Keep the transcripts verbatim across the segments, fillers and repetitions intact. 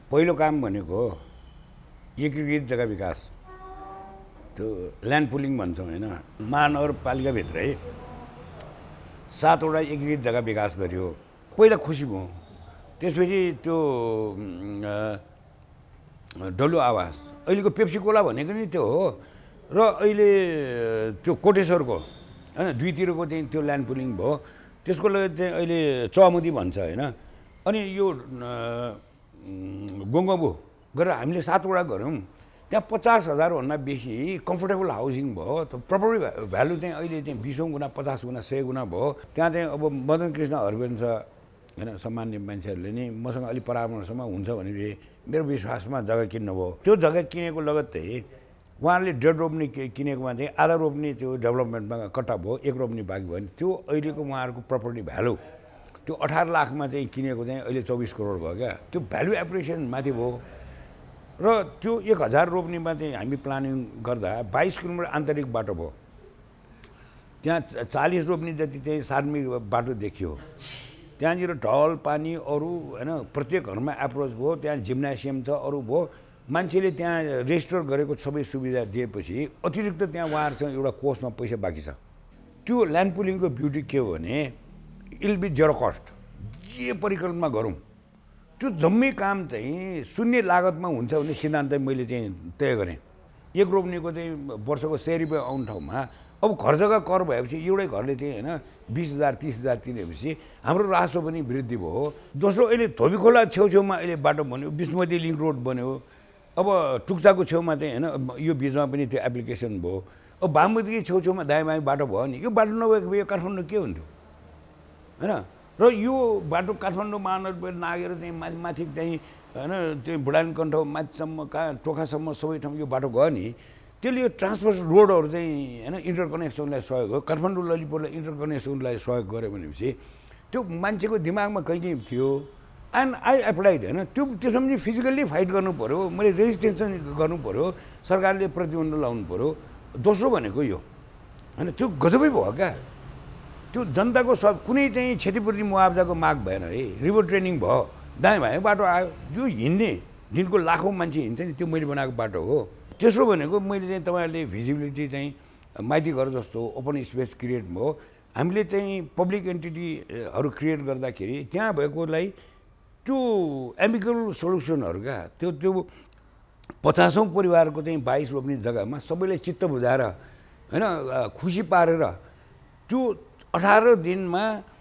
पहिलो काम भनेको एकीकृत जग्गा विकास त्यो ल्यान्ड पुलिङ भन्छौँ होइन महानगरपालिकाभित्रै सातवटा एकीकृत जग्गा विकास गरियो पहिला खुसी भयौँ त्यसपछि त्यो डल्लु आवास अहिलेको पेप्सी कोला भनेको नि त्यो हो र अहिले त्यो कोटेश्वरको होइन दुईतिरको चाहिँ त्यो ल्यान्ड पुलिङ भयो त्यसको लागि चाहिँ अहिले चौमुदी भन्छ होइन अनि यो गोङ्गबु गरेर हामीले सातवटा गऱ्यौँ त्यहाँ पचास हजारभन्दा बेसी कम्फोर्टेबल हाउसिङ भयो प्रपर्टी भ्यालु चाहिँ अहिले चाहिँ बिसौँ गुणा पचास गुणा सय गुणा भयो त्यहाँ चाहिँ अब मदन कृष्ण हरबेन्स होइन सामान्य मान्छेहरूले नि मसँग अलिक परामर्शमा हुन्छ भनेपछि मेरो विश्वासमा जग्गा किन्नुभयो त्यो जग्गा किनेको लगत्तै उहाँहरूले डेढ रोप्ने किनेकोमा चाहिँ आधा रोप्ने त्यो डेभलपमेन्टमा कट्टा भयो एक रोप्ने बाँकी भयो भने त्यो अहिलेको उहाँहरूको प्रपर्टी भ्यालु त्यो अठार लाखमा चाहिँ किनेको चाहिँ अहिले चौबिस करोड भयो क्या त्यो भ्यालु एप्रिसिएसन माथि भयो र त्यो एक हजार रोप्नेमा चाहिँ हामी प्लानिङ गर्दा बाइस किलोमिटर आन्तरिक बाटो भयो त्यहाँ चालिस रोप्ने जति चाहिँ सार्मिक बाटो देखियो त्यहाँनिर ढल पानी अरू होइन प्रत्येक घरमा एप्रोच भयो त्यहाँ जिम्नासियम छ अरू भयो मान्छेले त्यहाँ रेजिस्टर गरेको सबै सुविधा दिएपछि अतिरिक्त त्यहाँ उहाँहरूसँग एउटा कोषमा पैसा बाँकी छ त्यो ल्यान्ड पुलिङको ब्युटी के हो भने इल बी जेरो कस्ट जे परिकल्पना गरौँ त्यो जम्मै काम चाहिँ शून्य लागतमा हुन्छ भन्ने सिद्धान्त मैले चाहिँ तय गरेँ एक रोप्नेको चाहिँ वर्षको सय रुपियाँ आउने ठाउँमा अब घर जग्गा कर भएपछि एउटै घरले चाहिँ होइन बिस हजार तिस हजार तिरेपछि हाम्रो राजस्व पनि वृद्धि भयो दोस्रो अहिले धोबी खोला छेउछेउमा अहिले बाटो बन्यो विष्णुमती लिङ्क रोड बन्यो अब टुक्चाको छेउमा चाहिँ होइन यो बिचमा पनि त्यो एप्लिकेसन भयो अब बागमतीकै छेउछेउमा दायाँ बायाँ बाटो भयो नि यो बाटो नभएको भए काठमाडौँ के हुन्थ्यो होइन र यो बाटो काठमाडौँ महानगरपालिका नागेर चाहिँ माथि माथि चाहिँ होइन त्यो बुढानकण्ठ माथिसम्म कहाँ टोखासम्म सबै ठाउँ यो बाटो गयो नि त्यसले यो ट्रान्सपोर्ट रोडहरू चाहिँ होइन इन्टरकनेक्सनलाई सहयोग हो काठमाडौँ ललितपुरलाई इन्टरकनेक्सनलाई सहयोग गऱ्यो भनेपछि त्यो मान्छेको दिमागमा कहीँ कहीँ थियो एन्ड आई एप्लाइड होइन त्यो त्यसमा पनि फिजिकल्ली फाइट गर्नु पऱ्यो मैले रेजिस्ट्रेसन गर्नु पऱ्यो सरकारले प्रतिबन्ध लाउनु पऱ्यो दोस्रो भनेको यो होइन त्यो गजबै भयो क्या त्यो जनताको सब कुनै चाहिँ क्षतिपूर्ति मुआवजाको माग भएन है रिभर ट्रेनिङ भयो दायाँ भाइ बाटो आयो यो हिँड्ने दिनको लाखौँ मान्छे हिँड्छ नि त्यो मैले बनाएको बाटो हो तेस्रो भनेको मैले चाहिँ तपाईँहरूले भिजिबिलिटी चाहिँ माइती घर जस्तो ओपन स्पेस क्रिएट भयो हामीले चाहिँ पब्लिक एन्टिटीहरू क्रिएट गर्दाखेरि त्यहाँ भएकोलाई त्यो एमिकल सल्युसनहरू क्या त्यो त्यो पचासौँ परिवारको चाहिँ बाइस रोप्ने जग्गामा सबैलाई चित्त बुझाएर होइन खुसी पारेर त्यो अठार दिनमा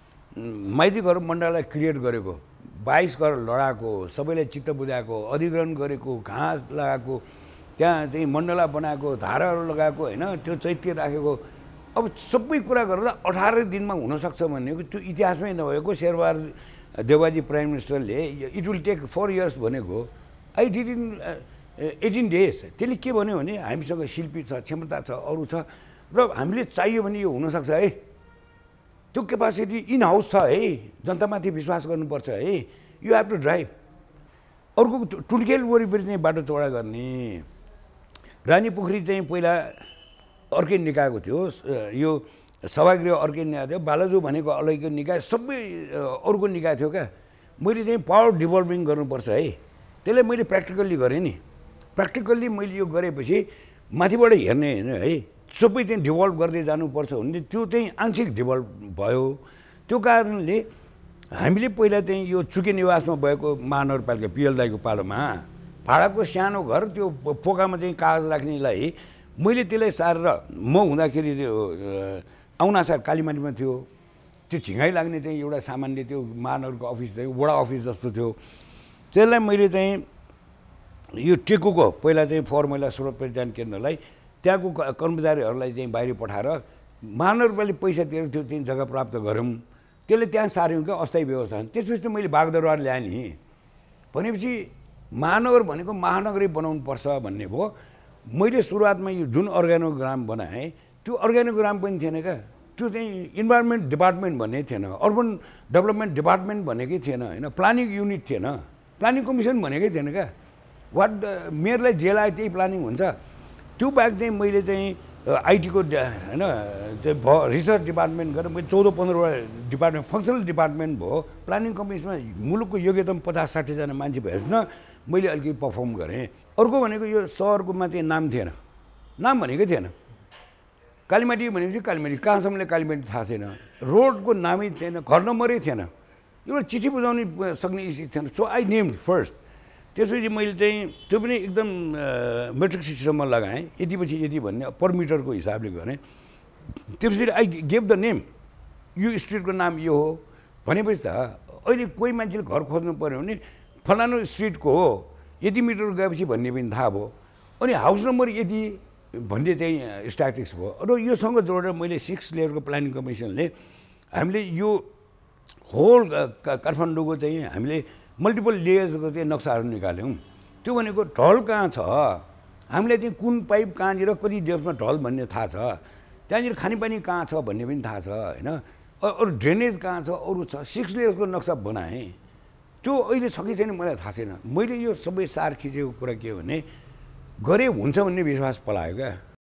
माइती घर मण्डललाई क्रिएट गरेको बाइस घर लडाएको सबैलाई चित्त बुझाएको अधिग्रहण गरेको घाँस लगाएको त्यहाँ चाहिँ मण्डला बनाएको धाराहरू लगाएको होइन त्यो चैत्य राखेको अब सबै कुरा गरेर अठार दिनमा हुनसक्छ भनेको त्यो इतिहासमै नभएको शेरबहादुर देवाजी प्राइम मिनिस्टरले it will take four years भनेको I did in eighteen days त्यसले के भन्यो भने हामीसँग शिल्पी छ क्षमता छ अरू छ र हामीले चाहियो भने यो हुनसक्छ है त्यो क्यापासिटी इन हाउस छ है जनतामाथि विश्वास गर्नुपर्छ है यु हेभ टु ड्राइभ अर्को टुल्केल वरिपरि चाहिँ बाटो चौडा गर्ने रानी पोखरी चाहिँ पहिला अर्कै निकायको थियो यो सभागृह अर्कै निकाय थियो बालाजु भनेको अलैको निकाय सबै अरूको निकाय थियो क्या मैले चाहिँ पावर डिभल्भिङ गर्नुपर्छ है त्यसलाई मैले प्र्याक्टिकल्ली गरेँ नि प्र्याक्टिकल्ली मैले यो गरेपछि माथिबाट हेर्ने होइन है सबै चाहिँ डिभल्भ गर्दै जानुपर्छ भने त्यो चाहिँ आंशिक डिभल्भ भयो त्यो कारणले हामीले पहिला चाहिँ यो चुके निवासमा भएको महानगरपालिका पिएल दाईको पालोमा भाडाको सानो घर त्यो पोकामा चाहिँ कागज राख्नेलाई मैले त्यसलाई सारेर म हुँदाखेरि त्यो आउनासार कालीमाटीमा थियो त्यो झिँगाइ लाग्ने चाहिँ एउटा सामान्य त्यो महानगरको अफिस थियो वडा अफिस जस्तो थियो त्यसलाई मैले चाहिँ यो टेकुको पहिला चाहिँ फोहोर मैला स्रोत पहिचान केन्द्रलाई त्यहाँको कर्मचारीहरूलाई चाहिँ बाहिर पठाएर महानगरपालिका पैसा तिरेर त्यो चाहिँ जग्गा प्राप्त गऱ्यौँ त्यसले त्यहाँ सार्यौँ क्या अस्थायी व्यवस्था त्यसपछि त मैले बागदरबार ल्याएँ नि भनेपछि महानगर भनेको महानगरै बनाउनु पर्छ भन्ने भयो मैले सुरुवातमा यो जुन अर्गानोग्राम बनाएँ त्यो अर्गानोग्राम पनि थिएन क्या त्यो चाहिँ इन्भाइरोमेन्ट डिपार्टमेन्ट भन्ने थिएन अर्बन डेभलपमेन्ट डिपार्टमेन्ट भनेकै थिएन होइन प्लानिङ युनिट थिएन प्लानिङ कमिसन भनेकै थिएन क्या वाट मेयरलाई जे लाग्यो त्यही प्लानिङ हुन्छ त्यो बाहेक चाहिँ मैले चाहिँ आइटीको होइन त्यो भयो रिसर्च डिपार्टमेन्ट गरेर मैले चौध पन्ध्रवटा डिपार्टमेन्ट फङ्सनल डिपार्टमेन्ट भयो प्लानिङ कमिसनमा मुलुकको योग्यतम पचास साठीजना मान्छे भएपछि न मैले अलिकति पर्फर्म गरेँ। अर्को भनेको यो सहरको माथि नाम थिएन, नाम भनेकै थिएन। कालीमाटी भनेपछि कालीमाटी, कहाँसम्मले कालीमाटी थाहा छैन, रोडको नामै थिएन, घर नम्बरै थिएन, एउटा चिठी बुझाउनु सक्ने स्थिति थिएन। So I named first. त्यसपछि मैले चाहिँ त्यो पनि एकदम मेट्रिक सिस्टममा लगाएँ, यति पछि यति भन्ने पर मिटरको हिसाबले गरेँ। त्यसपछि आई गेभ द नेम, यो स्ट्रिटको नाम यो हो भनेपछि त अहिले कोही मान्छेले घर खोज्नु पऱ्यो भने फलानु स्ट्रिटको हो, यति मिटर गएपछि भन्ने पनि थाहा भयो। अनि हाउस नम्बर यति भन्ने चाहिँ स्ट्याटिक्स भयो। र योसँग जोडेर मैले सिक्स लेयरको प्लानिङ कमिसनले हामीले यो होल काठमाडौँको चाहिँ हामीले मल्टिपल लेयर्सको चाहिँ नक्साहरू निकाल्यौँ। त्यो भनेको ढल कहाँ छ, हामीलाई चाहिँ कुन पाइप कहाँनिर कति डेप्थमा ढल भन्ने थाहा छ, त्यहाँनिर खानेपानी कहाँ छ भन्ने पनि थाहा छ होइन, अरू ड्रेनेज कहाँ छ, अरू छ। सिक्स लेयर्सको नक्सा बनाएँ, त्यो अहिले छ कि छैन मलाई थाहा छैन। मैले यो सबै सार खिचेको कुरा के हो भने गरे हुन्छ भन्ने विश्वास पलायो क्या।